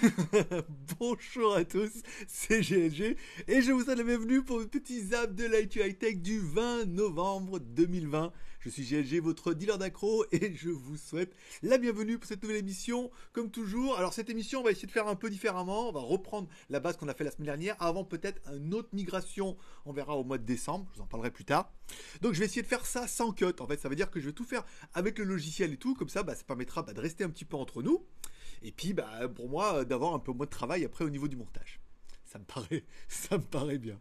Bonjour à tous, c'est GLG et je vous souhaite la bienvenue pour le petit zap de l'actu high-tech du 20 novembre 2020. Je suis GLG, votre dealer d'accro, et je vous souhaite la bienvenue pour cette nouvelle émission. Comme toujours, alors cette émission, on va essayer de faire un peu différemment. On va reprendre la base qu'on a fait la semaine dernière, avant peut-être une autre migration. On verra au mois de décembre, je vous en parlerai plus tard. Donc je vais essayer de faire ça sans cut. En fait, ça veut dire que je vais tout faire avec le logiciel et tout. Comme ça, ça permettra de rester un petit peu entre nous. Et puis, pour moi, d'avoir un peu moins de travail après au niveau du montage. Ça me paraît bien.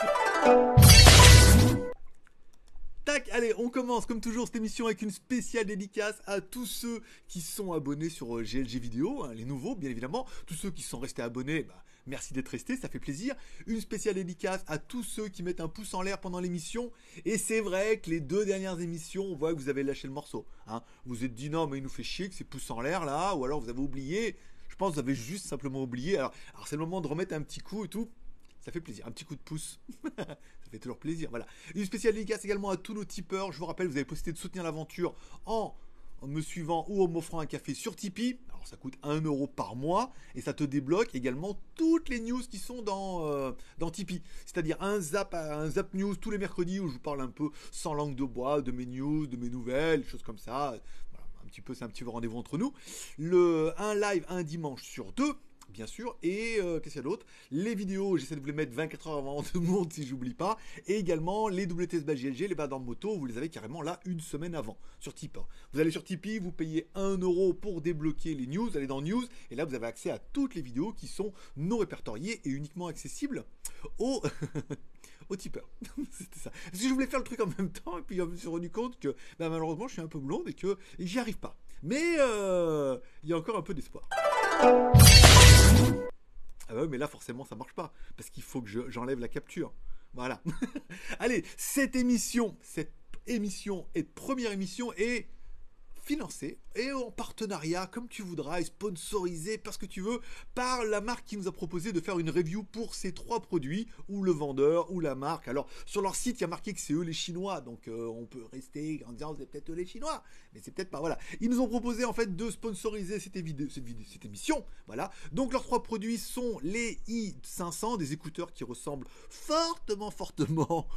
Tac, allez, on commence comme toujours cette émission avec une spéciale dédicace à tous ceux qui sont abonnés sur GLG Vidéo, hein, les nouveaux bien évidemment, tous ceux qui sont restés abonnés, merci d'être restés, ça fait plaisir. Une spéciale dédicace à tous ceux qui mettent un pouce en l'air pendant l'émission, et c'est vrai que les deux dernières émissions, on voit que vous avez lâché le morceau, hein. Vous vous êtes dit non mais il nous fait chier que c'est pouce en l'air là, ou alors vous avez oublié, je pense que vous avez juste simplement oublié, alors c'est le moment de remettre un petit coup et tout. Ça fait plaisir, un petit coup de pouce, ça fait toujours plaisir, voilà. Une spéciale dédicace également à tous nos tipeurs, je vous rappelle, vous avez possibilité de soutenir l'aventure en me suivant ou en m'offrant un café sur Tipeee. Alors ça coûte 1€ par mois, et ça te débloque également toutes les news qui sont dans Tipeee. C'est-à-dire un zap news tous les mercredis où je vous parle un peu sans langue de bois, de mes news, de mes nouvelles, choses comme ça. Voilà, c'est un petit peu rendez-vous entre nous. Un live un dimanche sur deux, bien sûr, et qu'est-ce qu'il y a d'autre? Les vidéos, j'essaie de vous les mettre 24 heures avant tout le monde si j'oublie pas, et également les WTS GLG, les dans moto, vous les avez carrément là une semaine avant sur Tipeee. Vous allez sur Tipeee, vous payez 1€ pour débloquer les news, allez dans news, et là vous avez accès à toutes les vidéos qui sont non répertoriées et uniquement accessibles aux au tipeur. C'était ça. Parce que je voulais faire le truc en même temps, et puis je me suis rendu compte que malheureusement je suis un peu blonde et que j'y arrive pas. Mais il y a encore un peu d'espoir. Ah ouais, mais là forcément ça marche pas, parce qu'il faut que j'enlève la capture. Voilà. Allez, cette émission est première émission, est financée et en partenariat, comme tu voudras, et sponsorisée parce que tu veux, par la marque qui nous a proposé de faire une review pour ces 3 produits, ou le vendeur, ou la marque. Alors, sur leur site, il y a marqué que c'est eux les Chinois, donc on peut rester en disant c'est peut-être eux les Chinois, mais c'est peut-être pas, voilà. Ils nous ont proposé en fait de sponsoriser cette émission, voilà. Donc leurs 3 produits sont les i500, des écouteurs qui ressemblent fortement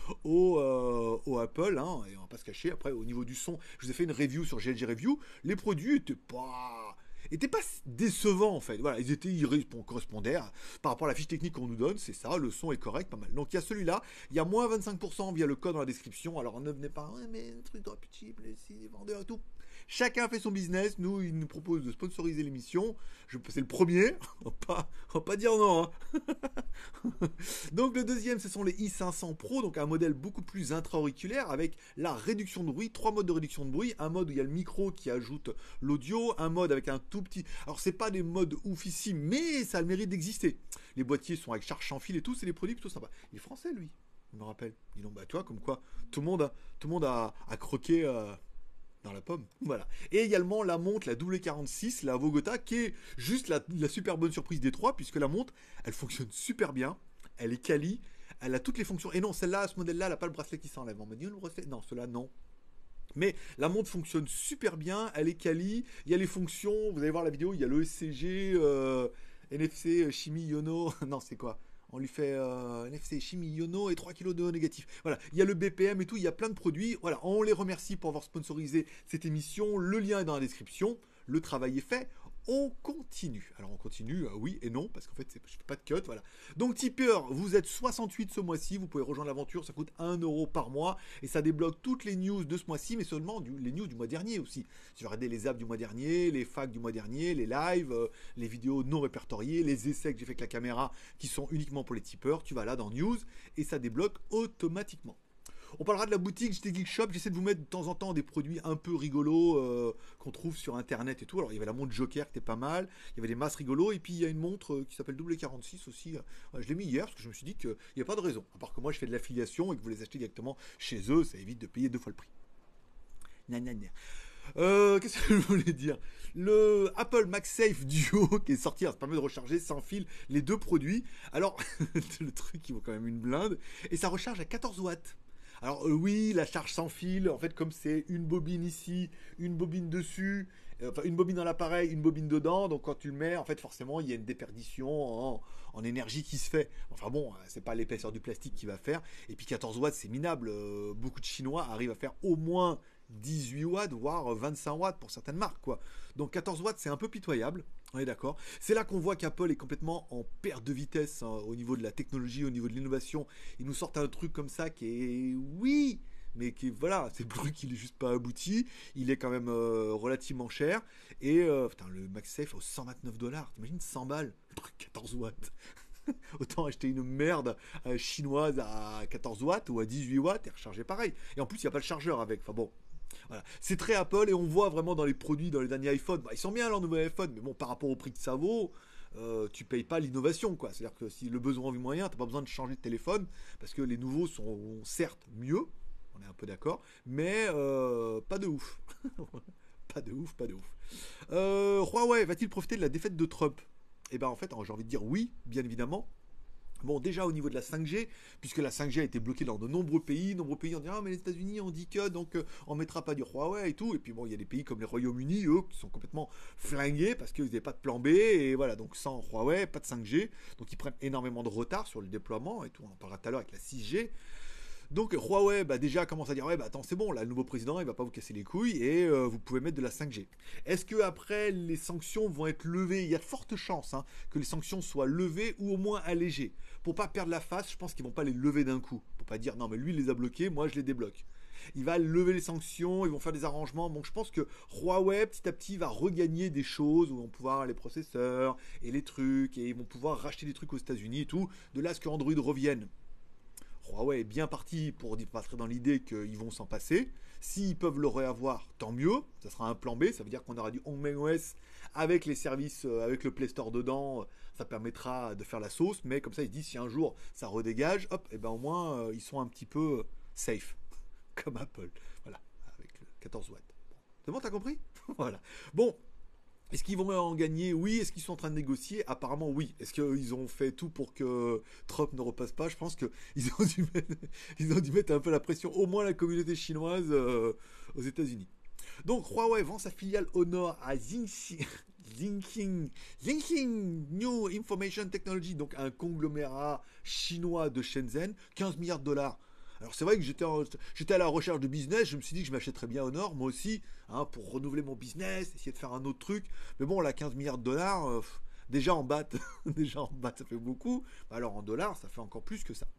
au Apple, hein, et on va pas se cacher. Après, au niveau du son, je vous ai fait une review sur GLG Review. Les produits étaient pas décevants en fait. Voilà, ils correspondaient par rapport à la fiche technique qu'on nous donne, c'est ça, le son est correct, pas mal. Donc il y a celui-là, il y a moins 25% via le code dans la description. Alors ne venez pas, mais un truc réputable, les vendeurs et tout. Chacun fait son business. Nous, il nous propose de sponsoriser l'émission. C'est le premier. On va pas dire non, hein. Donc le deuxième, ce sont les i500 Pro, donc un modèle beaucoup plus intra-auriculaire avec la réduction de bruit, 3 modes de réduction de bruit, un mode où il y a le micro qui ajoute l'audio, un mode avec un tout petit... Alors c'est pas des modes oufissimes, mais ça a le mérite d'exister. Les boîtiers sont avec charge sans fil et tout, c'est des produits plutôt sympas. Il est français lui, je me rappelle. Dis donc, toi, comme quoi, tout le monde a croqué... dans la pomme, voilà. Et également la montre, la W46, la Vogota, qui est juste la super bonne surprise des 3, puisque la montre, elle fonctionne super bien, elle est quali, elle a toutes les fonctions. Et non, celle-là, ce modèle-là, elle n'a pas le bracelet qui s'enlève. On m'a dit, le bracelet, non, cela non. Mais la montre fonctionne super bien, elle est quali, il y a les fonctions, vous allez voir la vidéo, il y a le ECG, NFC, chimie, Yono, non, c'est quoi? On lui fait NFC, chimie, Yono et 3 kg de négatif. Voilà, il y a le BPM et tout, il y a plein de produits. Voilà, on les remercie pour avoir sponsorisé cette émission. Le lien est dans la description. Le travail est fait. On continue. Alors on continue, oui et non, parce qu'en fait, je fais pas de cut, voilà. Donc tipeur, vous êtes 68 ce mois-ci, vous pouvez rejoindre l'aventure, ça coûte 1€ par mois, et ça débloque toutes les news de ce mois-ci, mais seulement les news du mois dernier aussi. Si vous regardez les apps du mois dernier, les facs du mois dernier, les lives, les vidéos non répertoriées, les essais que j'ai fait avec la caméra, qui sont uniquement pour les tipeurs, tu vas là dans news, et ça débloque automatiquement. On parlera de la boutique JT Geek Shop. J'essaie de vous mettre de temps en temps des produits un peu rigolos qu'on trouve sur internet et tout. Alors il y avait la montre Joker qui était pas mal, il y avait des masses rigolos, et puis il y a une montre qui s'appelle W46 aussi. Je l'ai mis hier parce que je me suis dit qu'il n'y a pas de raison. À part que moi je fais de l'affiliation et que vous les achetez directement chez eux, ça évite de payer 2 fois le prix. Qu'est-ce que je voulais dire? Le Apple MagSafe Duo qui est sorti, ça permet de recharger sans fil les 2 produits. Alors, le truc il vaut quand même une blinde, et ça recharge à 14 watts. Alors oui, la charge sans fil, en fait, comme c'est une bobine ici, une bobine dessus, Enfin, une bobine dans l'appareil, une bobine dedans, donc quand tu le mets, en fait, forcément, il y a une déperdition en énergie qui se fait. Enfin bon, c'est pas l'épaisseur du plastique qui va faire. Et puis 14 watts, c'est minable. Beaucoup de Chinois arrivent à faire au moins 18 watts, voire 25 watts pour certaines marques, quoi. Donc 14 watts, c'est un peu pitoyable. On est d'accord. C'est là qu'on voit qu'Apple est complètement en perte de vitesse, hein, au niveau de la technologie, au niveau de l'innovation. Ils nous sortent un truc comme ça qui est, oui, mais qui, voilà, c'est le truc, il est juste pas abouti. Il est quand même relativement cher. Et putain, le MagSafe au 129 dollars. T'imagines 100 balles, le truc 14 watts. Autant acheter une merde chinoise à 14 watts ou à 18 watts et recharger pareil. Et en plus, il n'y a pas le chargeur avec. Enfin bon, voilà. C'est très Apple et on voit vraiment dans les produits, dans les derniers iPhones, bah, ils sont bien leurs nouveaux iPhones, mais bon, par rapport au prix que ça vaut, tu payes pas l'innovation, quoi. C'est-à-dire que si le besoin vu moyen, t'as pas besoin de changer de téléphone parce que les nouveaux sont certes mieux, on est un peu d'accord, mais pas de ouf. Pas de ouf, pas de ouf. Huawei va-t-il profiter de la défaite de Trump? Eh ben en fait, j'ai envie de dire oui, bien évidemment. Bon, déjà au niveau de la 5G, puisque la 5G a été bloquée dans de nombreux pays ont dit ah mais les États-Unis on dit que donc on mettra pas du Huawei et tout. Et puis bon, il y a des pays comme les Royaumes-Unis, eux, qui sont complètement flingués parce qu'ils n'avaient pas de plan B et voilà, donc sans Huawei, pas de 5G, donc ils prennent énormément de retard sur le déploiement et tout. On en parlera tout à l'heure avec la 6G. Donc Huawei bah, déjà commence à dire ouais bah attends c'est bon là le nouveau président il va pas vous casser les couilles et vous pouvez mettre de la 5G. Est-ce que après les sanctions vont être levées? Il y a de fortes chances hein, que les sanctions soient levées ou au moins allégées. Pour pas perdre la face, je pense qu'ils vont pas les lever d'un coup. Pour pas dire non mais lui il les a bloqués, moi je les débloque. Il va lever les sanctions, ils vont faire des arrangements. Donc je pense que Huawei petit à petit va regagner des choses où ils vont pouvoir les processeurs et les trucs et ils vont pouvoir racheter des trucs aux États-Unis et tout. De là à ce que Android revienne. Huawei est bien parti pour passer dans l'idée qu'ils vont s'en passer. S'ils peuvent le réavoir, tant mieux. Ça sera un plan B. Ça veut dire qu'on aura du HomeOS avec les services, avec le Play Store dedans. Ça permettra de faire la sauce. Mais comme ça, ils se disent si un jour ça redégage, hop, et ben au moins ils sont un petit peu safe. Comme Apple. Voilà. Avec le 14 watts. Bon. C'est bon, t'as compris? Voilà. Bon. Est-ce qu'ils vont en gagner? Oui. Est-ce qu'ils sont en train de négocier? Apparemment, oui. Est-ce qu'ils ont fait tout pour que Trump ne repasse pas? Je pense qu'ils ont ils ont dû mettre un peu la pression, au moins la communauté chinoise aux États-Unis. Donc, Huawei vend sa filiale Honor à Xinjiang New Information Technology, donc un conglomérat chinois de Shenzhen, 15 milliards de dollars. Alors c'est vrai que j'étais à la recherche de business, je me suis dit que je m'achèterais bien Honor, moi aussi, hein, pour renouveler mon business, essayer de faire un autre truc. Mais bon, là, 15 milliards de dollars, déjà en baht, déjà en baht, ça fait beaucoup. Alors en dollars, ça fait encore plus que ça.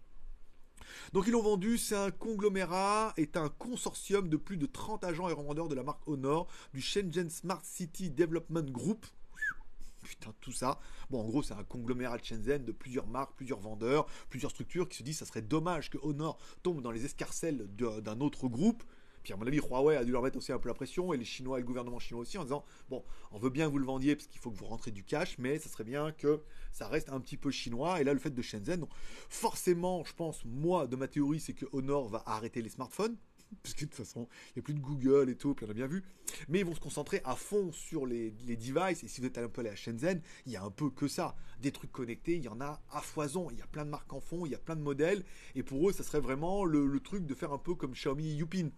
Donc ils l'ont vendu, c'est un conglomérat, est un consortium de plus de 30 agents et revendeurs de la marque Honor, du Shenzhen Smart City Development Group. Putain, tout ça. Bon, en gros, c'est un conglomérat de Shenzhen de plusieurs marques, plusieurs vendeurs, plusieurs structures qui se disent que ça serait dommage que Honor tombe dans les escarcelles d'un autre groupe. Puis à mon avis, Huawei a dû leur mettre aussi un peu la pression, et les Chinois et le gouvernement chinois aussi, en disant bon, on veut bien que vous le vendiez parce qu'il faut que vous rentrez du cash, mais ça serait bien que ça reste un petit peu chinois. Et là, le fait de Shenzhen, donc forcément, je pense, moi, de ma théorie, c'est que Honor va arrêter les smartphones. Parce que de toute façon, il n'y a plus de Google et tout, puis on a bien vu. Mais ils vont se concentrer à fond sur les devices. Et si vous êtes un peu allé à Shenzhen, il y a un peu que ça. Des trucs connectés, il y en a à foison. Il y a plein de marques en fond, il y a plein de modèles. Et pour eux, ça serait vraiment le truc de faire un peu comme Xiaomi et Youpin.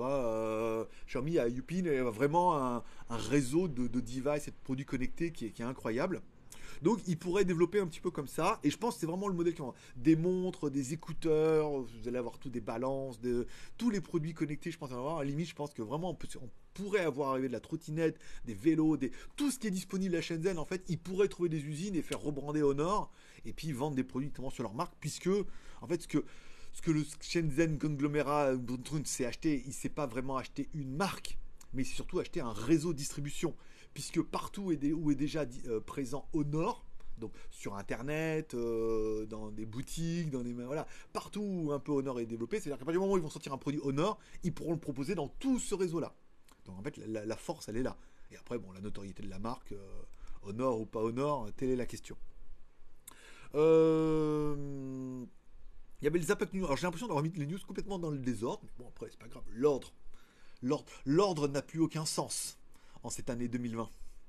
Toi, Xiaomi à Youpin a vraiment un réseau de devices et de produits connectés qui est incroyable. Donc, ils pourraient développer un petit peu comme ça. Et je pense que c'est vraiment le modèle qui va des montres, des écouteurs. Vous allez avoir tout, des balances, tous les produits connectés. Je pense avoir. À la limite, je pense que vraiment, on pourrait avoir arrivé de la trottinette, des vélos, tout ce qui est disponible à Shenzhen. En fait, ils pourraient trouver des usines et faire rebrander Honor et puis vendre des produits notamment sur leur marque, puisque en fait, ce que le Shenzhen conglomérat s'est acheté, il ne s'est pas vraiment acheté une marque, mais il s'est surtout acheté un réseau de distribution. Puisque partout où est déjà présent Honor, donc sur internet, dans des boutiques, voilà, partout où un peu Honor est développé, c'est-à-dire qu'à partir du moment où ils vont sortir un produit Honor, ils pourront le proposer dans tout ce réseau-là. Donc en fait, la force, elle est là. Et après, bon, la notoriété de la marque, Honor ou pas Honor, telle est la question. Il y avait les Apac News. Alors j'ai l'impression d'avoir mis les news complètement dans le désordre, mais bon, après, c'est pas grave. L'ordre n'a plus aucun sens en cette année 2020.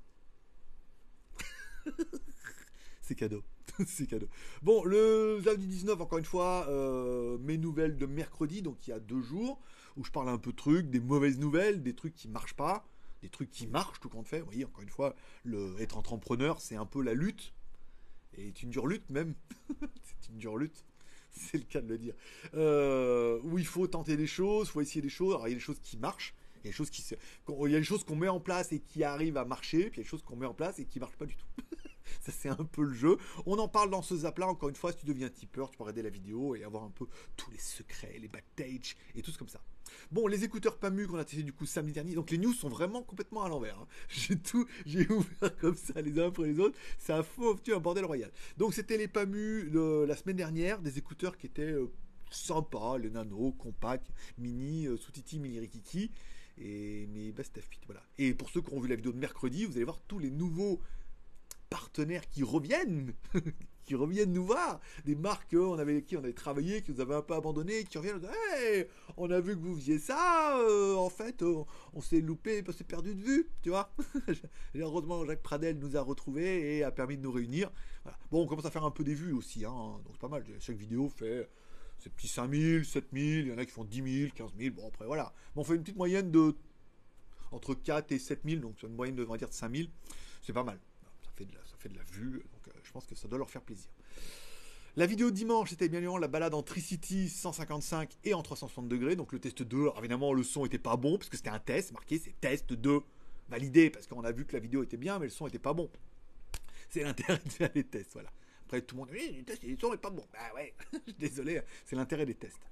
C'est cadeau. C'est cadeau. Bon, le samedi 19, encore une fois, mes nouvelles de mercredi, donc il y a 2 jours, où je parle un peu de trucs, des mauvaises nouvelles, des trucs qui marchent pas. des trucs qui marchent tout compte fait. Vous voyez, encore une fois, être entrepreneur, c'est un peu la lutte, et c'est une dure lutte même. C'est une dure lutte. C'est le cas de le dire. Où il faut tenter des choses, il faut essayer des choses. Alors il y a des choses qui marchent, il y a des choses il y a des choses qu'on met en place et qui arrivent à marcher, puis il y a des choses qu'on met en place et qui marchent pas du tout. Ça c'est un peu le jeu. On en parle dans ce zap là. Encore une fois, si tu deviens tipeur, tu peux regarder la vidéo et avoir un peu tous les secrets, les backstage et tout ce comme ça. Bon, les écouteurs PAMU qu'on a testé du coup samedi dernier. Donc les news sont vraiment complètement à l'envers. Hein. J'ai ouvert comme ça les uns après les autres. Ça a foutu un bordel royal. Donc c'était les PAMU la semaine dernière, des écouteurs qui étaient sympas, les nano, compacts, mini, sous-titi, mini rikiki. Et mes best fit, voilà. Et pour ceux qui ont vu la vidéo de mercredi, vous allez voir tous les nouveaux partenaires qui reviennent, qui reviennent nous voir, des marques avec qui on avait travaillé, qui nous avaient un peu abandonnés, qui reviennent, hey, on a vu que vous faisiez ça, en fait, on s'est loupé, on s'est perdu de vue, tu vois. Heureusement, Jacques Pradel nous a retrouvés et a permis de nous réunir. Voilà. Bon, on commence à faire un peu des vues aussi, hein, donc c'est pas mal. Chaque vidéo fait ces petits 5000, 7000, il y en a qui font 10 000, 15 000, bon après voilà. Bon, on fait une petite moyenne de entre 4 et 7000, donc c'est une moyenne de, on va dire, de 5000, c'est pas mal. Ça fait de la vue, donc je pense que ça doit leur faire plaisir. La vidéo de dimanche, c'était bien évidemment la balade en Tricity 155 et en 360 degrés, donc le test 2. Alors évidemment, le son était pas bon, parce que c'était un test, marqué, c'est test 2, validé, parce qu'on a vu que la vidéo était bien, mais le son était pas bon. C'est l'intérêt de faire des tests, voilà. Après, tout le monde dit, oui, le test, le son est pas bon. Bah ouais, désolé, c'est l'intérêt des tests.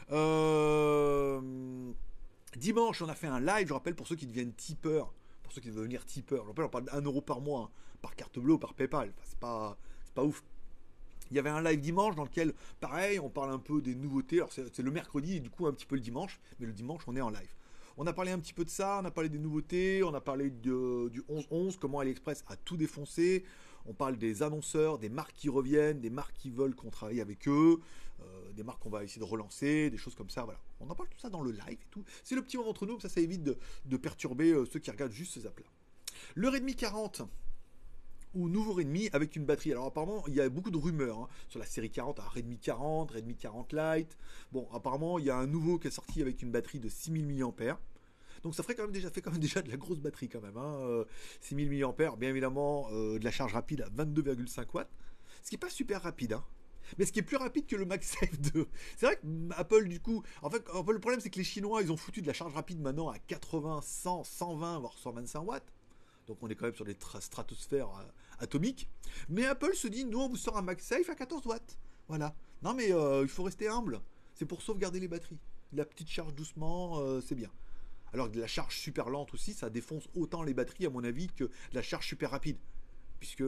Dimanche, on a fait un live, je rappelle, pour ceux qui deviennent tipeurs, pour ceux qui veulent devenir tipeurs. Je rappelle, on parle d'1 € par mois, hein, par carte bleue ou par PayPal. Enfin, c'est pas ouf. Il y avait un live dimanche dans lequel, pareil, on parle un peu des nouveautés. Alors, c'est le mercredi et du coup, un petit peu le dimanche. Mais le dimanche, on est en live. On a parlé un petit peu de ça, on a parlé des nouveautés, on a parlé du 11-11, comment AliExpress a tout défoncé. On parle des annonceurs, des marques qui reviennent, des marques qui veulent qu'on travaille avec eux, des marques qu'on va essayer de relancer, des choses comme ça, voilà. On en parle tout ça dans le live et tout. C'est le petit moment entre nous, ça évite de perturber ceux qui regardent juste ce zap-là. Le Redmi 40, ou nouveau Redmi avec une batterie. Alors apparemment, il y a beaucoup de rumeurs hein, sur la série 40, Redmi 40, Redmi 40 Lite. Bon, apparemment, il y a un nouveau qui est sorti avec une batterie de 6000 mAh. Donc ça fait quand même déjà de la grosse batterie quand même. Hein. 6000 mAh, bien évidemment, de la charge rapide à 22,5 watts. Ce qui n'est pas super rapide, hein. Mais ce qui est plus rapide que le MagSafe 2. C'est vrai que Apple, du coup, en fait, le problème, c'est que les Chinois, ils ont foutu de la charge rapide maintenant à 80, 100, 120, voire 125 watts. Donc on est quand même sur des stratosphères atomiques. Mais Apple se dit, nous, on vous sort un MagSafe à 14 watts. Voilà. Non, mais il faut rester humble. C'est pour sauvegarder les batteries. La petite charge doucement, c'est bien. Alors que de la charge super lente aussi, ça défonce autant les batteries, à mon avis, que de la charge super rapide. Puisque...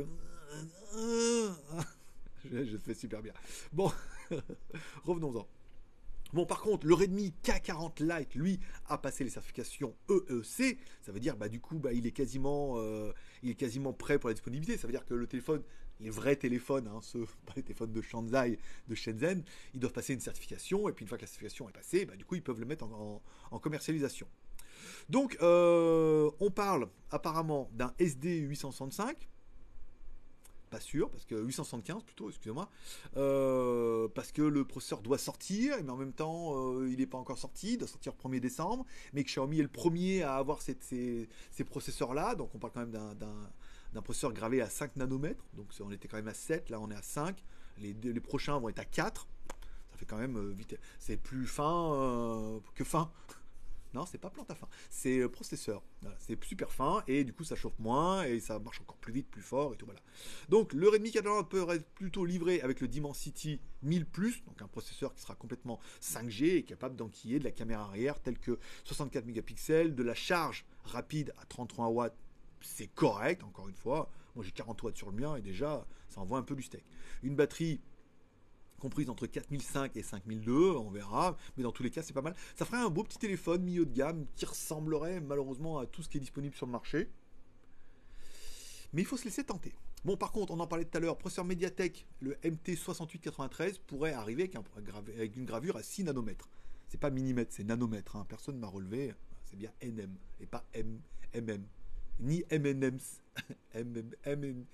je fais super bien. Bon, revenons-en. Bon, par contre, le Redmi K40 Lite, lui, a passé les certifications EEC. Ça veut dire, du coup, il est quasiment prêt pour la disponibilité. Ça veut dire que le téléphone, les vrais téléphones, hein, pas les téléphones de Shanghai, de Shenzhen, ils doivent passer une certification. Et puis, une fois que la certification est passée, du coup, ils peuvent le mettre en commercialisation. Donc, on parle apparemment d'un SD 865. Pas sûr, parce que 875 plutôt, excusez-moi, parce que le processeur doit sortir, mais en même temps, il n'est pas encore sorti, il doit sortir le 1er décembre, mais que Xiaomi est le premier à avoir ces processeurs-là, donc on parle quand même d'un processeur gravé à 5 nanomètres, donc on était quand même à 7, là on est à 5, les prochains vont être à 4, ça fait quand même vite, c'est plus fin que fin. Non, c'est pas plante à fin, c'est processeur. Voilà, c'est super fin et du coup ça chauffe moins et ça marche encore plus vite, plus fort et tout voilà. Donc le Redmi 40 peut être plutôt livré avec le Dimensity 1000 Plus, donc un processeur qui sera complètement 5G et capable d'enquiller de la caméra arrière telle que 64 mégapixels, de la charge rapide à 33 watts, c'est correct encore une fois. Moi j'ai 40 watts sur le mien et déjà ça envoie un peu du steak. Une batterie comprise entre 4005 et 5002, on verra, mais dans tous les cas c'est pas mal. Ça ferait un beau petit téléphone milieu de gamme qui ressemblerait malheureusement à tout ce qui est disponible sur le marché. Mais il faut se laisser tenter. Bon, par contre, on en parlait tout à l'heure, processeur Mediatek, le MT6893 pourrait arriver avec une gravure à 6 nanomètres. C'est pas millimètres, c'est nanomètres, hein. Personne ne m'a relevé, c'est bien NM et pas MM, ni MNMs. MNMs.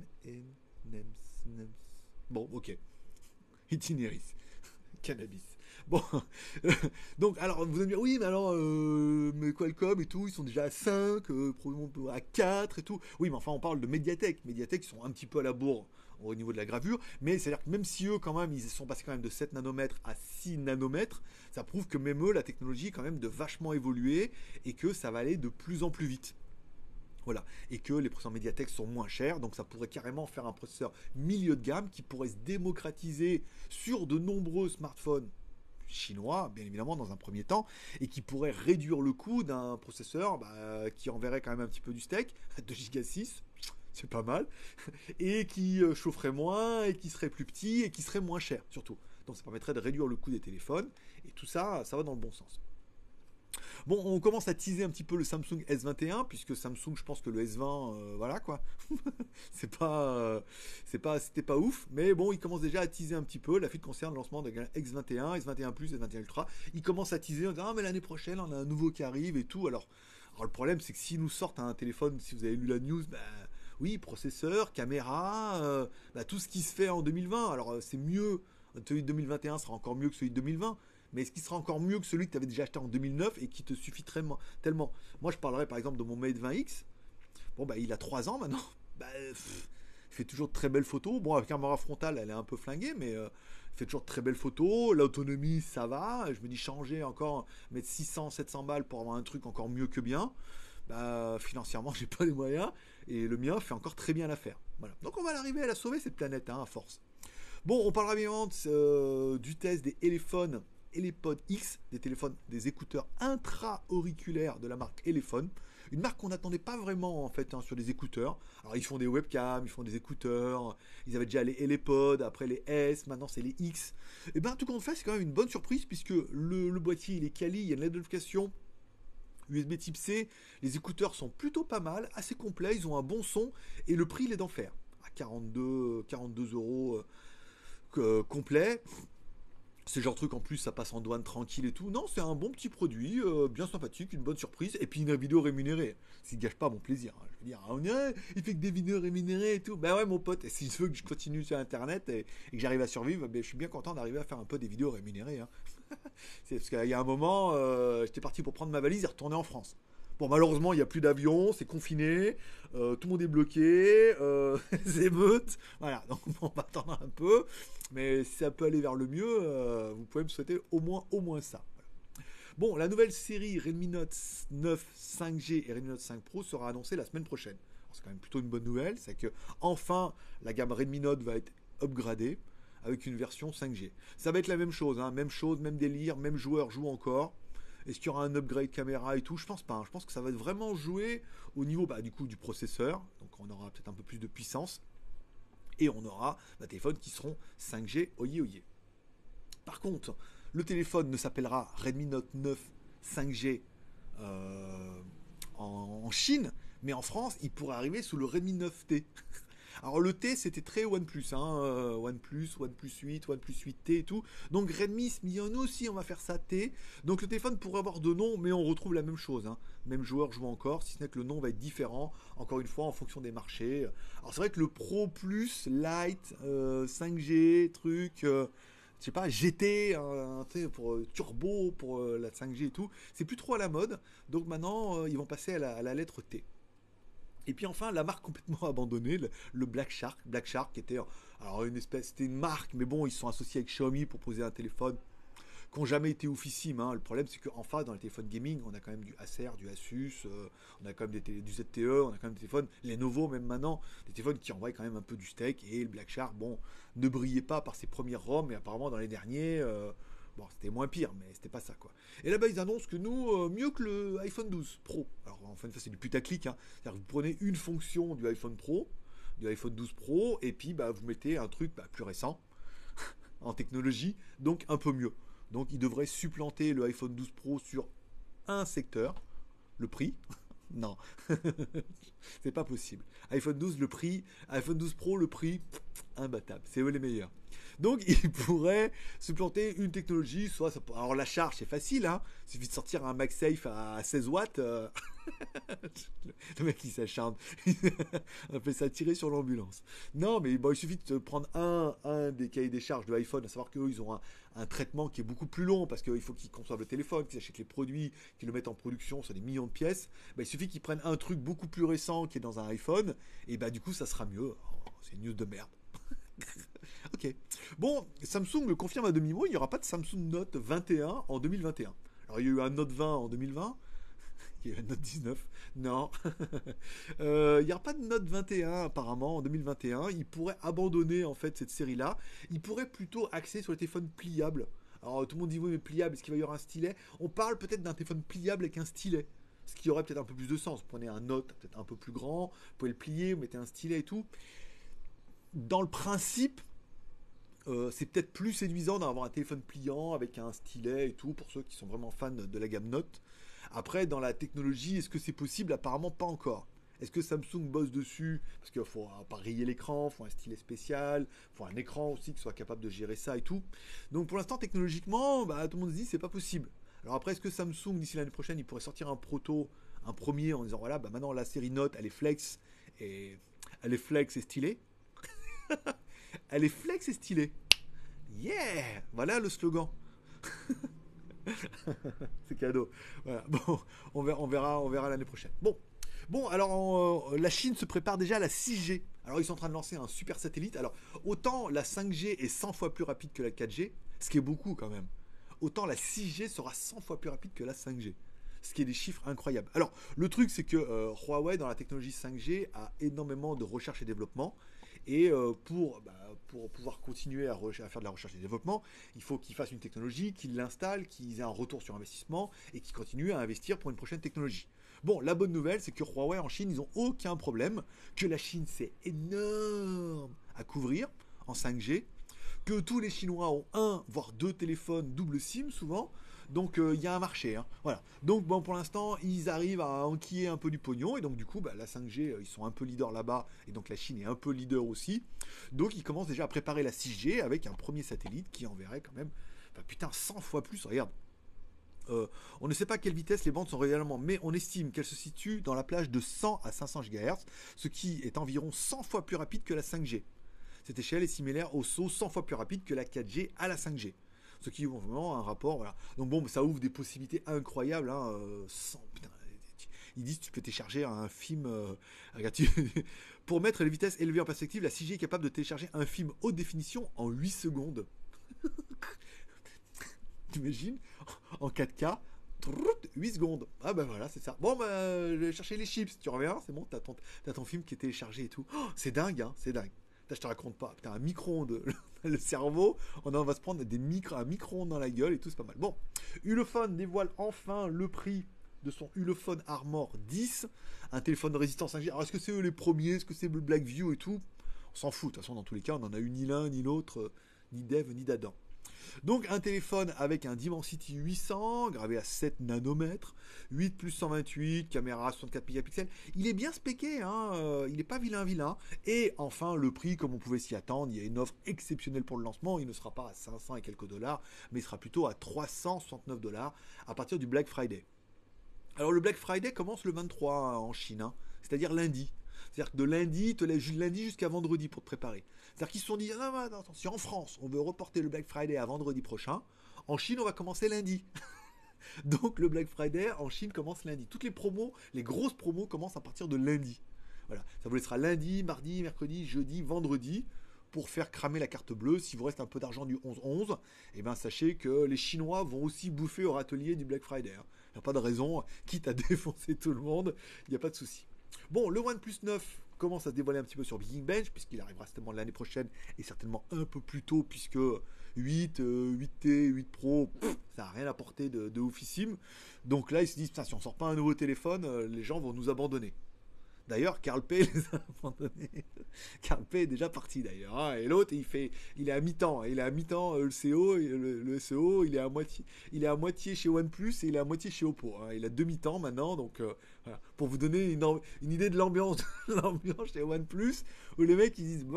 Bon, ok. Itinéris. Cannabis. Bon, donc alors vous allez me dire oui, mais alors mais Qualcomm et tout, ils sont déjà à 5, probablement à 4 et tout. Oui, mais enfin on parle de Mediatek. Mediatek ils sont un petit peu à la bourre au niveau de la gravure, mais c'est-à-dire que même si eux quand même ils sont passés quand même de 7 nanomètres à 6 nanomètres, ça prouve que même eux la technologie est quand même de vachement évoluer et que ça va aller de plus en plus vite. Voilà. Et que les processeurs Mediatek sont moins chers, donc ça pourrait carrément faire un processeur milieu de gamme qui pourrait se démocratiser sur de nombreux smartphones chinois, bien évidemment, dans un premier temps, et qui pourrait réduire le coût d'un processeur qui enverrait quand même un petit peu du steak, 2 Go 6, c'est pas mal, et qui chaufferait moins, et qui serait plus petit, et qui serait moins cher, surtout. Donc ça permettrait de réduire le coût des téléphones, et tout ça, ça va dans le bon sens. Bon, on commence à teaser un petit peu le Samsung S21, puisque Samsung, je pense que le S20, voilà quoi. C'était pas ouf, mais bon, il commence déjà à teaser un petit peu. La fuite concerne le lancement de X21, S21 Plus, S21 Ultra. Il commence à teaser en disant, ah, mais l'année prochaine, on a un nouveau qui arrive et tout. Alors le problème, c'est que s'ils nous sortent un téléphone, si vous avez lu la news, oui, processeur, caméra, tout ce qui se fait en 2020. Alors c'est mieux, celui de 2021 sera encore mieux que celui de 2020. Mais est-ce qu'il sera encore mieux que celui que tu avais déjà acheté en 2009 et qui te suffit tellement. Moi, je parlerais par exemple de mon Mate 20X. Bon, il a 3 ans maintenant. Il fait toujours de très belles photos. Bon, avec un caméra frontale, elle est un peu flinguée, mais il fait toujours de très belles photos. L'autonomie, ça va. Je me dis changer encore, mettre 600, 700 balles pour avoir un truc encore mieux que bien. Financièrement, j'ai pas les moyens. Et le mien fait encore très bien l'affaire. Voilà. Donc, on va arriver à la sauver, cette planète, à force. Bon, on parlera bien du test des téléphones Elephone X, des téléphones, des écouteurs intra-auriculaires de la marque Elephone. Une marque qu'on n'attendait pas vraiment en fait sur les écouteurs. Alors ils font des webcams, ils font des écouteurs, ils avaient déjà les ElePod, après les S, maintenant c'est les X. Et tout compte fait, c'est quand même une bonne surprise puisque le boîtier il est quali, il y a une lettre de notification USB type C, les écouteurs sont plutôt pas mal, assez complets, ils ont un bon son et le prix il est d'enfer. À 42 euros complet. C'est genre truc en plus, ça passe en douane tranquille et tout. Non, c'est un bon petit produit, bien sympathique, une bonne surprise, et puis une vidéo rémunérée. Ça ne gâche pas mon plaisir. Hein. Je veux dire, il fait que des vidéos rémunérées et tout. Ben ouais, mon pote, et si je veux que je continue sur Internet et que j'arrive à survivre, je suis bien content d'arriver à faire un peu des vidéos rémunérées. Hein. C'est parce qu'il y a un moment, j'étais parti pour prendre ma valise et retourner en France. Bon, malheureusement, il n'y a plus d'avion, c'est confiné, tout le monde est bloqué, les émeutes, voilà, donc on va attendre un peu, mais si ça peut aller vers le mieux, vous pouvez me souhaiter au moins ça. Voilà. Bon, la nouvelle série Redmi Note 9 5G et Redmi Note 5 Pro sera annoncée la semaine prochaine. C'est quand même plutôt une bonne nouvelle, c'est que enfin la gamme Redmi Note va être upgradée avec une version 5G. Ça va être la même chose, même délire, même joueur joue encore. Est-ce qu'il y aura un upgrade caméra et tout? Je pense pas. Je pense que ça va vraiment jouer au niveau du processeur. Donc on aura peut-être un peu plus de puissance. Et on aura des téléphones qui seront 5G, oyez oyez. Par contre, le téléphone ne s'appellera Redmi Note 9 5G en Chine, mais en France, il pourrait arriver sous le Redmi 9T. Alors le T c'était très OnePlus, OnePlus 8, OnePlus 8T et tout. Donc Redmi se dit nous aussi on va faire ça T. Donc le téléphone pourrait avoir deux noms, mais on retrouve la même chose. Même joueur joue encore, si ce n'est que le nom va être différent, encore une fois en fonction des marchés. Alors c'est vrai que le Pro Plus, Lite, 5G, truc... je sais pas, GT, pour turbo, pour la 5G et tout, c'est plus trop à la mode. Donc maintenant, ils vont passer à la lettre T. Et puis enfin, la marque complètement abandonnée, le Black Shark. Black Shark qui était alors c'était une marque, mais bon, ils se sont associés avec Xiaomi pour poser un téléphone qui n'ont jamais été oufissime. Le problème, c'est qu'en face, dans les téléphones gaming, on a quand même du Acer, du Asus, on a quand même du ZTE, on a quand même des téléphones, Lenovo même maintenant, des téléphones qui envoient quand même un peu du steak. Et le Black Shark, bon, ne brillait pas par ses premières ROM, mais apparemment dans les derniers... bon, c'était moins pire, mais c'était pas ça, quoi. Et là-bas, ils annoncent que nous, mieux que le iPhone 12 Pro. Alors, en fait, c'est du putaclic. C'est-à-dire que vous prenez une fonction du iPhone Pro, du iPhone 12 Pro, et puis vous mettez un truc plus récent en technologie, donc un peu mieux. Donc, il devrait supplanter le iPhone 12 Pro sur un secteur, le prix. Non, c'est pas possible. iPhone 12 Pro, le prix, Imbattable, c'est eux les meilleurs. Donc, ils pourraient supplanter une technologie, soit alors la charge, c'est facile, hein. Il suffit de sortir un MagSafe à 16 watts. Le mec, il s'acharne. On appelle ça tirer sur l'ambulance. Non, mais bon, il suffit de prendre un des cahiers des charges de l'iPhone, à savoir qu'eux, ils ont un traitement qui est beaucoup plus long, parce qu'il faut qu'ils conçoivent le téléphone, qu'ils achètent les produits, qu'ils le mettent en production sur des millions de pièces. Bah, il suffit qu'ils prennent un truc beaucoup plus récent qui est dans un iPhone, et bah du coup, ça sera mieux. Oh, c'est une news de merde. Ok. Bon, Samsung le confirme à demi-mot, il n'y aura pas de Samsung Note 21 en 2021. Alors, il y a eu un Note 20 en 2020, il y a eu un Note 19. Non. Il n'y aura pas de Note 21 apparemment en 2021. Il pourrait abandonner en fait cette série-là. Il pourrait plutôt axer sur les téléphones pliables. Alors, tout le monde dit oui, mais pliable, est-ce qu'il va y avoir un stylet? On parle peut-être d'un téléphone pliable avec un stylet. Ce qui aurait peut-être un peu plus de sens. Vous prenez un Note peut-être un peu plus grand, vous pouvez le plier, vous mettez un stylet et tout. Dans le principe, c'est peut-être plus séduisant d'avoir un téléphone pliant avec un stylet et tout, pour ceux qui sont vraiment fans de la gamme Note. Après, dans la technologie, est-ce que c'est possible? Apparemment pas encore. Est-ce que Samsung bosse dessus? Parce qu'il faut pas rayer l'écran, il faut un stylet spécial, il faut un écran aussi qui soit capable de gérer ça et tout. Donc pour l'instant, technologiquement, bah, tout le monde se dit c'est pas possible. Alors après, est-ce que Samsung, d'ici l'année prochaine, il pourrait sortir un premier en disant voilà, bah maintenant la série Note, et elle est flex et stylée. Elle est flex et stylée. Yeah! Voilà le slogan. C'est cadeau. Voilà. Bon, on verra l'année prochaine. Bon, alors la Chine se prépare déjà à la 6G. Alors ils sont en train de lancer un super satellite. Alors autant la 5G est 100 fois plus rapide que la 4G, ce qui est beaucoup quand même. Autant la 6G sera 100 fois plus rapide que la 5G. Ce qui est des chiffres incroyables. Alors, le truc, c'est que Huawei, dans la technologie 5G, a énormément de recherche et développement. Et pour pouvoir continuer à faire de la recherche et développement, il faut qu'ils fassent une technologie, qu'ils l'installent, qu'ils aient un retour sur investissement et qu'ils continuent à investir pour une prochaine technologie. Bon, la bonne nouvelle, c'est que Huawei en Chine, ils n'ont aucun problème, que la Chine, c'est énorme à couvrir en 5G, que tous les Chinois ont un, voire deux téléphones double SIM souvent, donc il y a un marché. Hein. Voilà. Donc bon, pour l'instant, ils arrivent à enquiller un peu du pognon, et donc du coup, bah, la 5G, ils sont un peu leaders là-bas, et donc la Chine est un peu leader aussi. Donc ils commencent déjà à préparer la 6G avec un premier satellite qui enverrait quand même, enfin, putain, 100 fois plus, regarde. On ne sait pas à quelle vitesse les bandes sont réellement, mais on estime qu'elles se situent dans la plage de 100 à 500 GHz, ce qui est environ 100 fois plus rapide que la 5G. Cette échelle est similaire au saut 100 fois plus rapide que la 4G à la 5G. Ce qui est vraiment un rapport, voilà. Donc bon, ça ouvre des possibilités incroyables. Hein, putain, ils disent que tu peux télécharger un film. Pour mettre les vitesses élevées en perspective, la 6G est capable de télécharger un film haute définition en 8 secondes. T'imagines? En 4K, 8 secondes. Ah ben voilà, c'est ça. Bon, bah, je vais chercher les chips. Tu reviens, c'est bon, t'as ton film qui est téléchargé et tout. Oh, c'est dingue, hein, c'est dingue. Je te raconte pas. Putain, un micro-ondes, le cerveau, on va se prendre un micro-ondes dans la gueule et tout, c'est pas mal. Bon, Ulefone dévoile enfin le prix de son Ulefone Armor 10, un téléphone de résistance 5G. Alors, est-ce que c'est eux les premiers? Est-ce que c'est le Blackview et tout? On s'en fout. De toute façon, dans tous les cas, on n'en a eu ni l'un, ni l'autre, ni d'Eve, ni d'Adam. Donc un téléphone avec un Dimensity 800, gravé à 7 nanomètres, 8 plus 128, caméra 64 mégapixels. Il est bien spéqué, hein, il n'est pas vilain. Et enfin, le prix, comme on pouvait s'y attendre, il y a une offre exceptionnelle pour le lancement. Il ne sera pas à 500 et quelques dollars, mais il sera plutôt à 369 dollars à partir du Black Friday. Alors le Black Friday commence le 23 en Chine, hein, c'est-à-dire lundi. C'est-à-dire que de lundi, te laisse lundi jusqu'à vendredi pour te préparer. C'est-à-dire qu'ils se sont dit, non, attends, si en France, on veut reporter le Black Friday à vendredi prochain, en Chine, on va commencer lundi. Donc le Black Friday en Chine commence lundi. Toutes les promos, les grosses promos commencent à partir de lundi. Voilà, ça vous laissera lundi, mardi, mercredi, jeudi, vendredi pour faire cramer la carte bleue. S'il vous reste un peu d'argent du 11-11, eh ben sachez que les Chinois vont aussi bouffer au râtelier du Black Friday. Hein. Il n'y a pas de raison, quitte à défoncer tout le monde, il n'y a pas de souci. Bon, le OnePlus 9 commence à se dévoiler un petit peu sur Geekbench, puisqu'il arrivera certainement l'année prochaine, et certainement un peu plus tôt, puisque 8, 8T, 8 Pro, ça n'a rien apporté de oufissime. Donc là, ils se disent, si on ne sort pas un nouveau téléphone, les gens vont nous abandonner. D'ailleurs, Carl P les a abandonnés. Carl P est déjà parti d'ailleurs. Hein. Et l'autre, il est à mi-temps. Il est à mi-temps le CO, le SEO, il est à moitié chez OnePlus et il est à moitié chez Oppo. Hein. Il a demi-temps maintenant. Donc voilà. Pour vous donner une idée de l'ambiance chez OnePlus, où les mecs ils disent bon,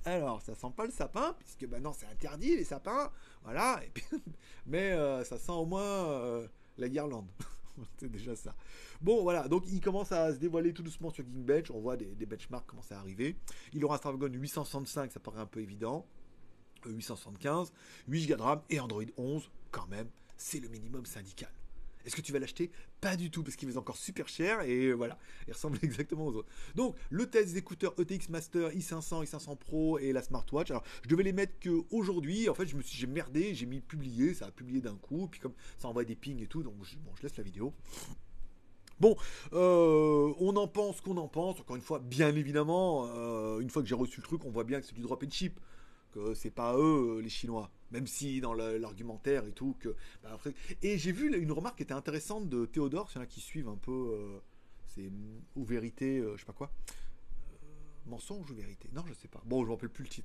Alors, ça sent pas le sapin, puisque maintenant c'est interdit les sapins, voilà. Et puis, mais ça sent au moins la guirlande. C'est déjà ça. Bon, voilà, donc il commence à se dévoiler tout doucement sur Geekbench. On voit des benchmarks commencer à arriver. Il aura un Snapdragon 865, ça paraît un peu évident. 875, 8 Go de RAM et Android 11, quand même, c'est le minimum syndical. Est-ce que tu vas l'acheter? Pas du tout, parce qu'il est encore super cher et voilà, il ressemble exactement aux autres. Donc, le test des écouteurs ETX Master i500, i500 Pro et la smartwatch. Alors, je devais les mettre qu'aujourd'hui. En fait, j'ai merdé, j'ai mis publier, ça a publié d'un coup, puis comme ça envoie des pings et tout, donc je laisse la vidéo. Bon, on en pense qu'on en pense. Encore une fois, bien évidemment, une fois que j'ai reçu le truc, on voit bien que c'est du drop and ship, que c'est pas eux les Chinois, même si dans l'argumentaire et tout que après... Et j'ai vu une remarque qui était intéressante de Théodore, s'il y en a qui suivent un peu c'est ou vérité je sais pas quoi, mensonge ou vérité, non je sais pas, bon je me rappelle plus le titre,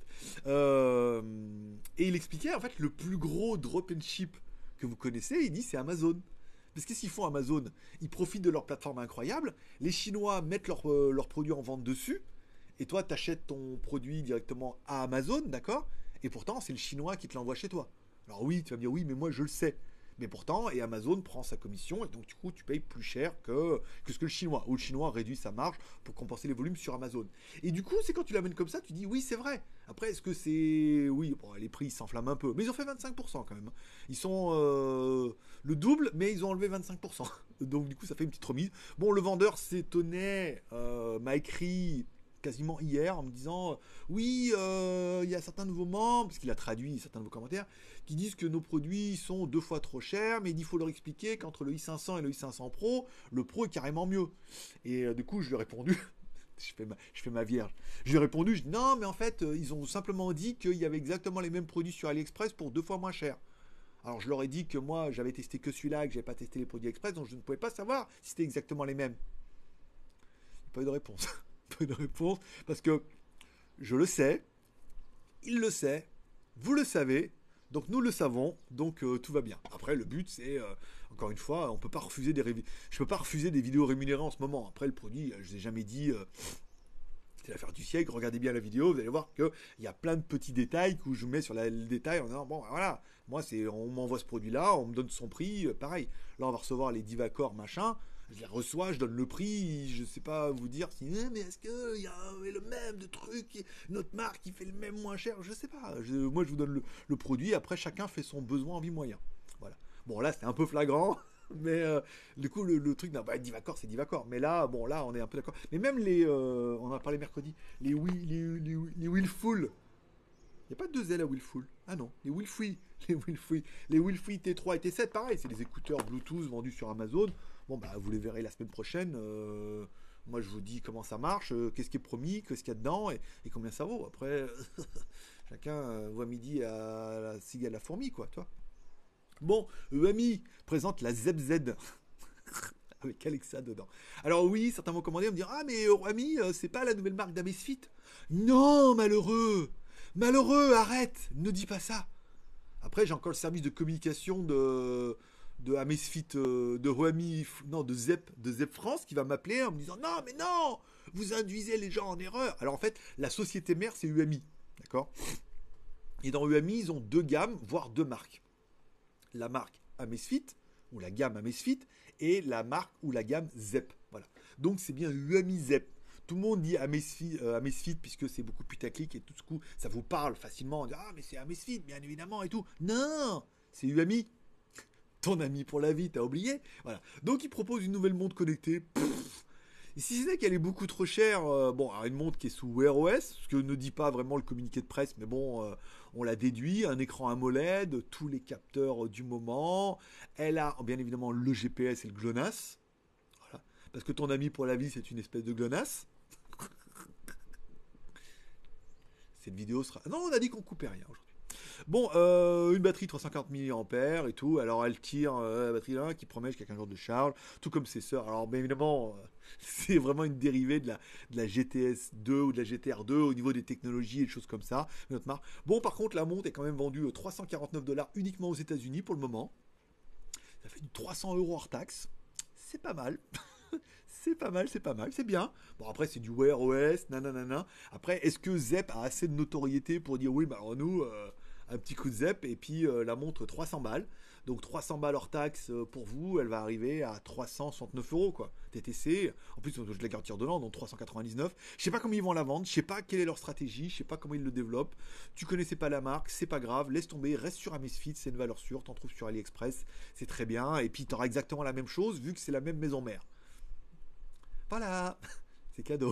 et il expliquait en fait le plus gros drop and ship que vous connaissez, il dit c'est Amazon. Parce qu'est-ce qu'ils font Amazon? Ils profitent de leur plateforme incroyable, les Chinois mettent leurs produits en vente dessus, et toi, tu achètes ton produit directement à Amazon, d'accord? Et pourtant, c'est le Chinois qui te l'envoie chez toi. Alors oui, tu vas me dire, oui, mais moi, je le sais. Mais pourtant, et Amazon prend sa commission, et donc du coup, tu payes plus cher que ce que le Chinois. Ou le Chinois réduit sa marge pour compenser les volumes sur Amazon. Et du coup, c'est quand tu l'amènes comme ça, tu dis, oui, c'est vrai. Après, est-ce que c'est... Oui, bon, les prix s'enflamment un peu. Mais ils ont fait 25% quand même. Ils sont le double, mais ils ont enlevé 25%. Donc du coup, ça fait une petite remise. Bon, le vendeur s'étonnait, m'a écrit quasiment hier en me disant oui, il y a certains nouveaux membres, parce qu'il a traduit certains nouveaux commentaires, qui disent que nos produits sont 2 fois trop chers, mais il faut leur expliquer qu'entre le i500 et le i500 Pro, le Pro est carrément mieux. Et du coup, je lui ai répondu, je fais ma vierge, je lui ai répondu, je dis non, mais en fait, ils ont simplement dit qu'il y avait exactement les mêmes produits sur AliExpress pour 2 fois moins cher. Alors je leur ai dit que moi, j'avais testé que celui-là, et que j'avais pas testé les produits Express, donc je ne pouvais pas savoir si c'était exactement les mêmes. Pas eu de réponse. Peu de réponse, parce que je le sais, il le sait, vous le savez, donc nous le savons, donc tout va bien. Après, le but, c'est, encore une fois, on peut pas refuser je peux pas refuser des vidéos rémunérées en ce moment. Après, le produit, je vous ai jamais dit, c'est l'affaire du siècle, regardez bien la vidéo, vous allez voir qu'il y a plein de petits détails que je vous mets sur le détail en disant, bon, voilà, moi, on m'envoie ce produit-là, on me donne son prix, pareil. Là, on va recevoir les Divacor, machin, je les reçois, je donne le prix, je sais pas vous dire si, mais est-ce qu'il y a le même de truc, notre marque qui fait le même moins cher, je sais pas. Moi, je vous donne le produit, après, chacun fait son besoin en vie moyen. Voilà. Bon, là, c'était un peu flagrant. Mais du coup, le truc, non, bah, Divacor, c'est Divacor. Mais là, bon, là, on est un peu d'accord. Mais même on en a parlé mercredi, les Willful. Il n'y a pas de 2 L à Willful. Ah non, les Willfree. Les Willfree T3 et T7, pareil, c'est des écouteurs Bluetooth vendus sur Amazon. Bon, bah, vous les verrez la semaine prochaine. Moi, je vous dis comment ça marche, qu'est-ce qui est promis, qu'est-ce qu'il y a dedans et combien ça vaut. Après, chacun voit midi à la cigale à la fourmi, quoi, toi. Bon, EMI présente la ZebZ avec Alexa dedans. Alors oui, certains m'ont commandé, on me dire ah mais EMI, c'est pas la nouvelle marque d'Amazfit. Non, malheureux, arrête, ne dis pas ça. Après, j'ai encore le service de communication de Amazfit, de EMI, non de Zep France qui va m'appeler en me disant non mais non, vous induisez les gens en erreur. Alors en fait, la société mère c'est EMI, d'accord. Et dans EMI, ils ont 2 gammes, voire 2 marques. La marque Amazfit, ou la gamme Amazfit, et la marque ou la gamme Zep. Voilà. Donc c'est bien UAMI Zep. Tout le monde dit Amazfit puisque c'est beaucoup putaclic et tout ce coup, ça vous parle facilement. On dit, ah mais c'est Amazfit, bien évidemment et tout. Non, c'est UAMI. Ton ami pour la vie, t'as oublié. Voilà. Donc il propose une nouvelle montre connectée. Et si c'est qu'elle est beaucoup trop chère, bon, alors une montre qui est sous Wear OS, ce que ne dit pas vraiment le communiqué de presse, mais bon, on l'a déduit, un écran AMOLED, tous les capteurs du moment, elle a bien évidemment le GPS et le GLONASS, voilà, parce que ton ami pour la vie, c'est une espèce de GLONASS. Cette vidéo sera... Non, on a dit qu'on coupait rien aujourd'hui. Bon, une batterie 340 mAh et tout. Alors, elle tire la batterie là qui promet jusqu'à 15 jours de charge, tout comme ses sœurs. Alors, bien évidemment, c'est vraiment une dérivée de la GTS 2 ou de la GTR 2 au niveau des technologies et des choses comme ça. Notre marque. Bon, par contre, la montre est quand même vendue $349 uniquement aux États-Unis pour le moment. Ça fait du 300 € hors taxe. C'est pas mal. C'est pas mal, c'est pas mal, c'est bien. Bon, après, c'est du Wear OS, nanana. Après, est-ce que Zep a assez de notoriété pour dire oui, bah alors nous, un petit coup de Zep et puis la montre 300 balles. Donc 300 balles hors taxe pour vous, elle va arriver à 369 euros, quoi. TTC, en plus, je la garantir dedans, donc 399. Je sais pas comment ils vont la vendre, je sais pas quelle est leur stratégie, je sais pas comment ils le développent. Tu connaissais pas la marque, c'est pas grave, laisse tomber, reste sur Amazfit, c'est une valeur sûre, t'en trouves sur AliExpress, c'est très bien. Et puis, t'auras exactement la même chose vu que c'est la même maison mère. Voilà, c'est cadeau.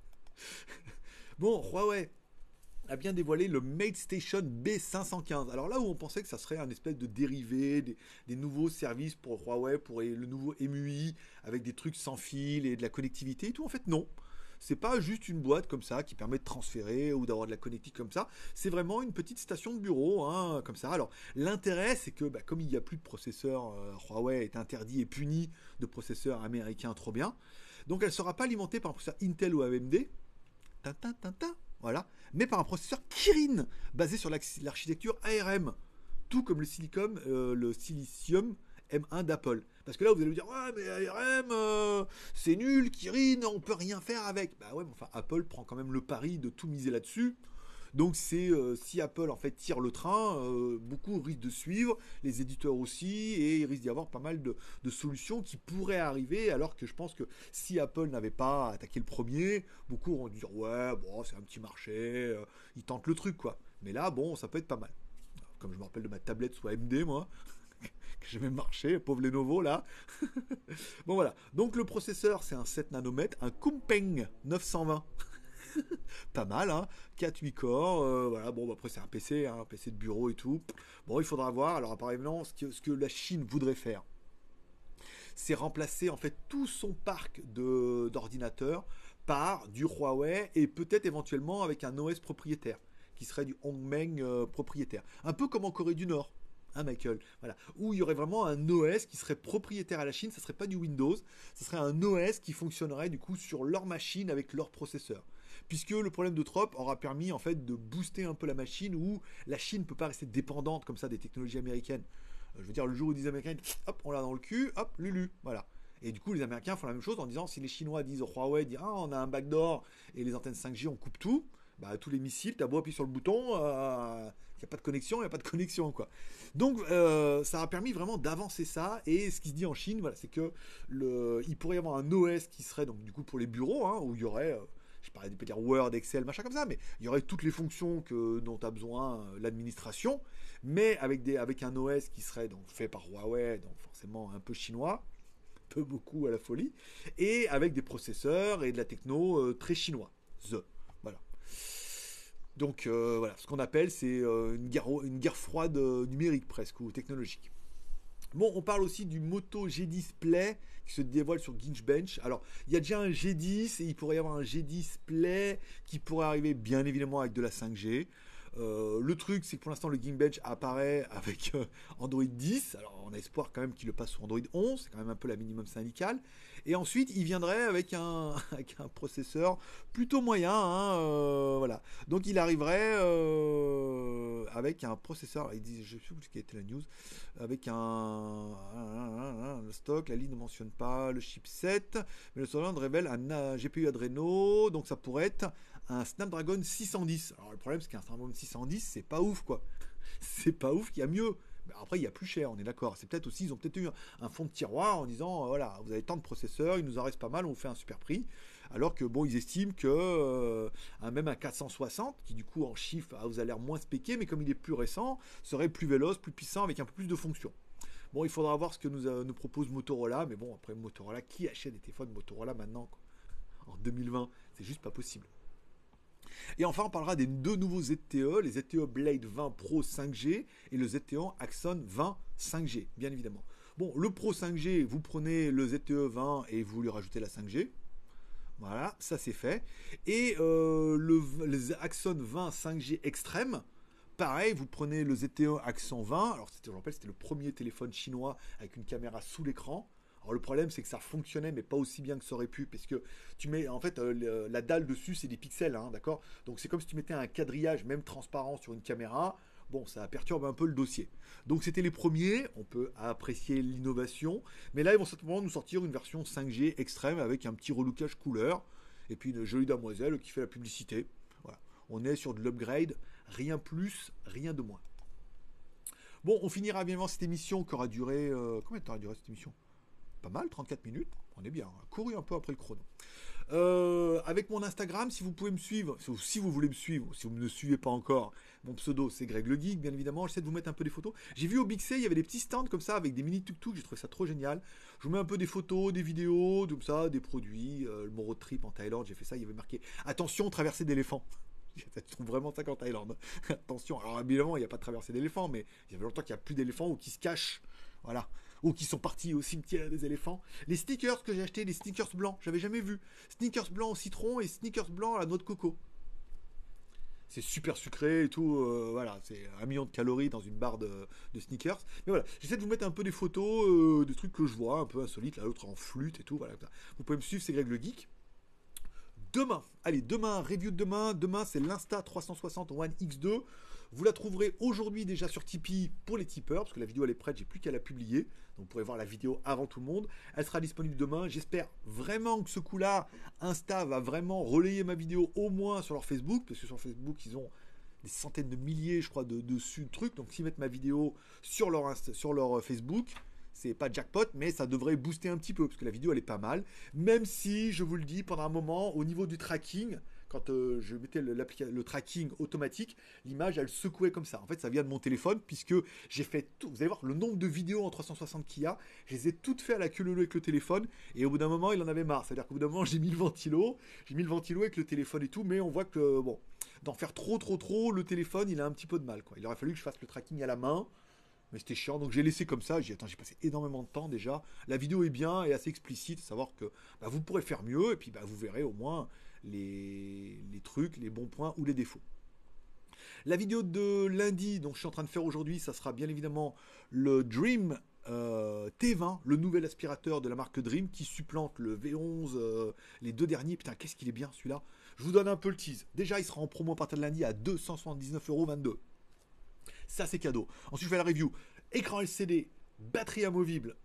Bon, Huawei a bien dévoilé le Mate Station B515. Alors là où on pensait que ça serait un espèce de dérivé, des nouveaux services pour Huawei, pour le nouveau MUI, avec des trucs sans fil et de la connectivité et tout, en fait non. C'est pas juste une boîte comme ça qui permet de transférer ou d'avoir de la connectivité comme ça. C'est vraiment une petite station de bureau, hein, comme ça. Alors, l'intérêt, c'est que bah, comme il n'y a plus de processeurs, Huawei est interdit et puni de processeurs américains trop bien. Donc, elle ne sera pas alimentée par un processeur Intel ou AMD. Tintin, tintin, voilà. Mais par un processeur Kirin, basé sur l'architecture ARM. Tout comme le silicium M1 d'Apple. Parce que là, vous allez me dire, ouais, mais ARM, c'est nul, Kirin, on peut rien faire avec. Bah ouais, mais enfin, Apple prend quand même le pari de tout miser là-dessus. Donc c'est si Apple en fait tire le train, beaucoup risquent de suivre, les éditeurs aussi, et il risque d'y avoir pas mal de solutions qui pourraient arriver, alors que je pense que si Apple n'avait pas attaqué le premier, beaucoup auront dû dire ouais, bon, c'est un petit marché, ils tentent le truc quoi. Mais là, bon, ça peut être pas mal. Comme je me rappelle de ma tablette sous AMD, moi, que j'ai même marché, pauvre Lenovo là. Bon voilà, donc le processeur c'est un 7 nanomètres, un Kunpeng 920. Pas mal, hein, 4-8 corps, voilà, bon, bah, après c'est un PC, hein, un PC de bureau et tout. Bon, il faudra voir, alors apparemment, ce que la Chine voudrait faire, c'est remplacer en fait tout son parc d'ordinateurs par du Huawei et peut-être éventuellement avec un OS propriétaire, qui serait du Hongmeng propriétaire. Un peu comme en Corée du Nord. Hein, Michael, voilà, où il y aurait vraiment un OS qui serait propriétaire à la Chine, ça serait pas du Windows, ça serait un OS qui fonctionnerait du coup sur leur machine avec leur processeur. Puisque le problème de Trop aura permis en fait de booster un peu la machine où la Chine ne peut pas rester dépendante comme ça des technologies américaines. Je veux dire, le jour où les Américains, hop, on l'a dans le cul, hop, Lulu, voilà. Et du coup, les Américains font la même chose en disant si les Chinois disent au Huawei, disent ah, on a un backdoor et les antennes 5G, on coupe tout, bah tous les missiles, t'as beau appuyer sur le bouton, il n'y a pas de connexion, il n'y a pas de connexion, quoi. Donc, ça a permis vraiment d'avancer ça. Et ce qui se dit en Chine, voilà, c'est que il pourrait y avoir un OS qui serait donc du coup pour les bureaux, hein, où il y aurait je parlais de dire Word, Excel, machin comme ça, mais il y aurait toutes les fonctions dont a besoin l'administration, mais avec un OS qui serait donc fait par Huawei, donc forcément un peu chinois, peu beaucoup à la folie, et avec des processeurs et de la techno très chinois. Voilà. Donc voilà, ce qu'on appelle c'est une guerre froide numérique presque, ou technologique. Bon, on parle aussi du Moto G10 Play qui se dévoile sur Geekbench. Alors, il y a déjà un G10 et il pourrait y avoir un G10 Play qui pourrait arriver bien évidemment avec de la 5G. Le truc, c'est que pour l'instant, le Geekbench apparaît avec Android 10. Alors, on a espoir quand même qu'il le passe sur Android 11. C'est quand même un peu la minimum syndicale. Et ensuite, il viendrait avec avec un processeur plutôt moyen. Hein, voilà. Donc, il arriverait avec un processeur. Il dit, je sais plus quelle était la news. Avec le stock, la ligne ne mentionne pas le chipset. Mais le Soland révèle un GPU Adreno. Donc, ça pourrait être un Snapdragon 610. Alors le problème c'est qu'un Snapdragon 610 c'est pas ouf quoi. C'est pas ouf qu'il y a mieux. Mais après il y a plus cher, on est d'accord. C'est peut-être aussi, ils ont peut-être eu un fond de tiroir en disant voilà, vous avez tant de processeurs, il nous en reste pas mal, on vous fait un super prix. Alors que bon, ils estiment que même un 460, qui du coup en chiffre vous a l'air moins spéqué, mais comme il est plus récent, serait plus véloce, plus puissant, avec un peu plus de fonctions. Bon, il faudra voir ce que nous propose Motorola, mais bon, après Motorola, qui achète des téléphones Motorola maintenant quoi, en 2020? C'est juste pas possible. Et enfin, on parlera des deux nouveaux ZTE, les ZTE Blade 20 Pro 5G et le ZTE Axon 20 5G, bien évidemment. Bon, le Pro 5G, vous prenez le ZTE 20 et vous lui rajoutez la 5G. Voilà, ça c'est fait. Et les Axon 20 5G Extreme, pareil, vous prenez le ZTE Axon 20. Alors, je me rappelle, c'était le premier téléphone chinois avec une caméra sous l'écran. Alors le problème c'est que ça fonctionnait mais pas aussi bien que ça aurait pu parce que tu mets en fait la dalle dessus c'est des pixels hein, d'accord, donc c'est comme si tu mettais un quadrillage même transparent sur une caméra. bon, ça perturbe un peu le dossier. Donc c'était les premiers, on peut apprécier l'innovation, mais là ils vont certainement nous sortir une version 5G extrême avec un petit relookage couleur, et puis une jolie demoiselle qui fait la publicité. Voilà. On est sur de l'upgrade, rien plus, rien de moins. Bon, on finira bien évidemment cette émission qui aura duré... combien de temps a duré cette émission? Pas mal, 34 minutes. On est bien, on a couru un peu après le chrono. Avec mon Instagram, si vous pouvez me suivre, si vous voulez me suivre, si vous ne me suivez pas encore, mon pseudo c'est Greg le Geek, bien évidemment. J'essaie de vous mettre un peu des photos. J'ai vu au Big C, il y avait des petits stands comme ça avec des mini tuk-tuk, j'ai trouvé ça trop génial. Je vous mets un peu des photos, des vidéos, comme ça, des produits. Mon road trip en Thaïlande, j'ai fait ça, il y avait marqué attention, traversée d'éléphants. Je trouve vraiment ça qu'en Thaïlande. Attention, alors évidemment, il n'y a pas de traversée d'éléphants, mais il y avait longtemps qu'il n'y a plus d'éléphants ou qui se cachent. Voilà. Ou qui sont partis au cimetière des éléphants. Les sneakers que j'ai achetés, les sneakers blancs, j'avais jamais vu. Sneakers blancs au citron et sneakers blancs à la noix de coco. C'est super sucré et tout. Voilà, c'est 1 million de calories dans une barre de sneakers. Mais voilà, j'essaie de vous mettre un peu des photos, des trucs que je vois, un peu insolites. L'autre en flûte et tout. Voilà. Vous pouvez me suivre, c'est Greg le Geek. Demain, allez, demain, review de demain. Demain, c'est l'Insta360 One X2. Vous la trouverez aujourd'hui déjà sur Tipeee pour les tipeurs, parce que la vidéo elle est prête, j'ai plus qu'à la publier. Donc vous pourrez voir la vidéo avant tout le monde. Elle sera disponible demain. J'espère vraiment que ce coup-là, Insta va vraiment relayer ma vidéo au moins sur leur Facebook, parce que sur Facebook, ils ont des centaines de milliers, je crois, de trucs. Donc s'ils mettent ma vidéo sur leur Facebook, c'est pas jackpot, mais ça devrait booster un petit peu, parce que la vidéo elle est pas mal. Même si, je vous le dis, pendant un moment, au niveau du tracking, quand je mettais le tracking automatique, l'image elle secouait comme ça. En fait, ça vient de mon téléphone, puisque j'ai fait tout. Vous allez voir le nombre de vidéos en 360 qu'il y a, je les ai toutes faites à la queue leu avec le téléphone, et au bout d'un moment, il en avait marre. C'est-à-dire qu'au bout d'un moment, j'ai mis le ventilo avec le téléphone et tout, mais on voit que, bon, d'en faire trop, le téléphone, il a un petit peu de mal, quoi. Il aurait fallu que je fasse le tracking à la main. Mais c'était chiant, donc j'ai laissé comme ça. J'ai dit, attends, j'ai passé énormément de temps déjà. La vidéo est bien et assez explicite, savoir que bah, vous pourrez faire mieux, et puis bah, vous verrez au moins les trucs, les bons points ou les défauts. La vidéo de lundi, donc je suis en train de faire aujourd'hui, ça sera bien évidemment le Dream T20, le nouvel aspirateur de la marque Dream qui supplante le V11, les deux derniers. Putain, qu'est-ce qu'il est bien celui-là. Je vous donne un peu le tease. Déjà, il sera en promo à partir de lundi à 279,22 €. Ça, c'est cadeau. Ensuite, je fais la review. Écran LCD, batterie amovible,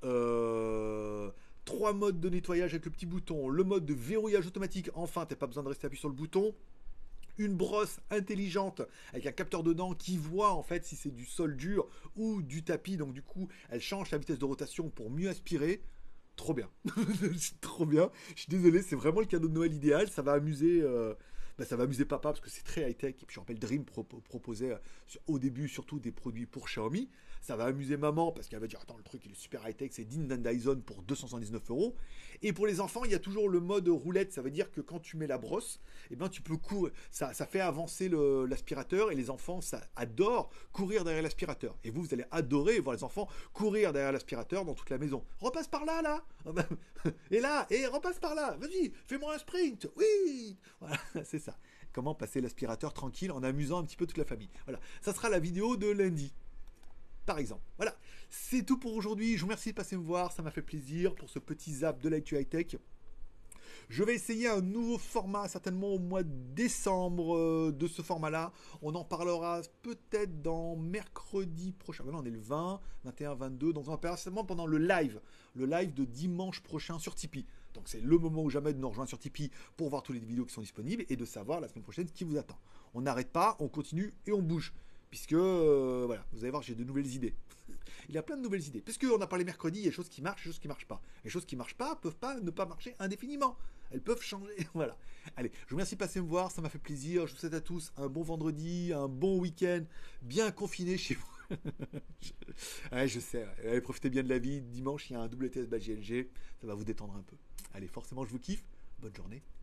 3 modes de nettoyage avec le petit bouton, le mode de verrouillage automatique. Enfin, t'as pas besoin de rester appuyé sur le bouton. Une brosse intelligente avec un capteur dedans qui voit en fait si c'est du sol dur ou du tapis. Donc du coup, elle change la vitesse de rotation pour mieux aspirer. Trop bien. Trop bien. Je suis désolé, c'est vraiment le cadeau de Noël idéal. Ça va amuser... ça va amuser papa parce que c'est très high-tech. Et puis je rappelle, Dream proposait au début surtout des produits pour Xiaomi. Ça va amuser maman parce qu'elle va dire attends, le truc il est super high-tech, c'est Din Dan Dyson pour 279 €. Et pour les enfants, il y a toujours le mode roulette. Ça veut dire que quand tu mets la brosse, eh ben, tu peux courir. Ça fait avancer l'aspirateur et les enfants ça adore courir derrière l'aspirateur. Et vous allez adorer voir les enfants courir derrière l'aspirateur dans toute la maison. Repasse par là, là. Et là, et repasse par là. Vas-y, fais-moi un sprint. Oui. Voilà, c'est ça. Comment passer l'aspirateur tranquille en amusant un petit peu toute la famille. Voilà, ça sera la vidéo de lundi, par exemple. Voilà, c'est tout pour aujourd'hui. Je vous remercie de passer me voir, ça m'a fait plaisir pour ce petit zap de l'actu high-tech. Je vais essayer un nouveau format, certainement au mois de décembre de ce format-là. On en parlera peut-être dans mercredi prochain. Maintenant, on est le 20, 21, 22. Donc, on en parlera certainement pendant le live de dimanche prochain sur Tipeee. Donc, c'est le moment ou jamais de nous rejoindre sur Tipeee pour voir toutes les vidéos qui sont disponibles et de savoir la semaine prochaine ce qui vous attend. On n'arrête pas, on continue et on bouge. Puisque, voilà, vous allez voir, j'ai de nouvelles idées. Il y a plein de nouvelles idées. Parce qu'on a parlé mercredi, il y a des choses qui marchent, des choses qui ne marchent pas. Les choses qui ne marchent pas peuvent pas ne pas marcher indéfiniment. Elles peuvent changer. Voilà. Allez, je vous remercie de passer me voir, ça m'a fait plaisir. Je vous souhaite à tous un bon vendredi, un bon week-end, bien confiné chez vous. Ouais, je sais. Allez, profitez bien de la vie. Dimanche, il y a un WTS JLG. Ça va vous détendre un peu. Allez, forcément, je vous kiffe. Bonne journée.